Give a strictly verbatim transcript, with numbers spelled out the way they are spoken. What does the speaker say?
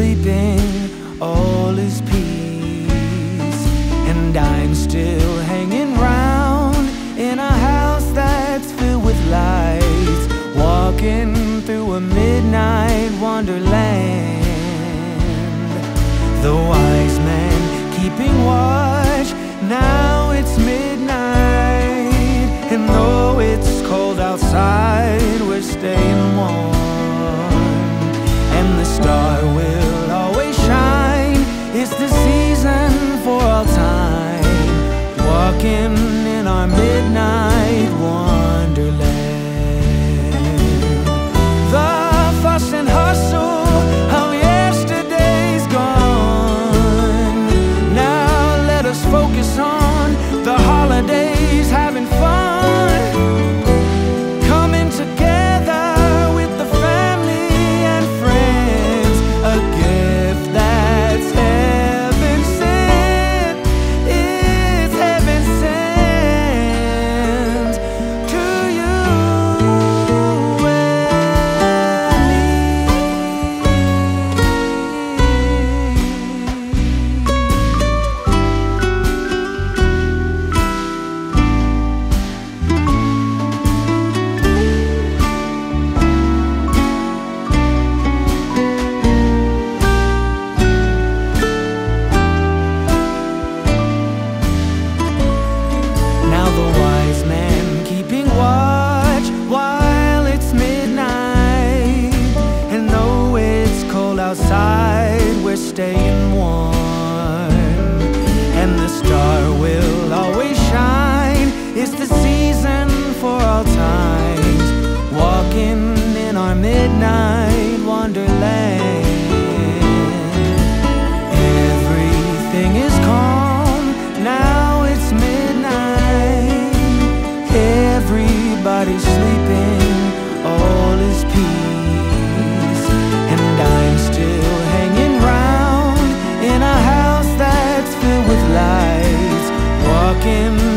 sleeping, all is peace, and I'm still hanging round in a house that's filled with lights, walking through a midnight wonderland. The wise man keeping watch, now it's midnight, and though it's cold outside, we're staying warm, and the star will always shine. It's the season for all time, walking in our midnight wonderland. The fuss and hustle of yesterday's gone. Now let us focus on the holidays, having fun, coming together with the family and friends. A gift that's heaven sent, it's heaven sent to you and me. Now the wise man keeping watch while it's midnight, and though it's cold outside, we're staying warm, and the star will always shine. It's the season for all times, walking in our midnight wonderland. Everything is calm, now it's midnight, everybody's sleeping, all is peace, and I'm still hanging round in a house that's filled with lights, walking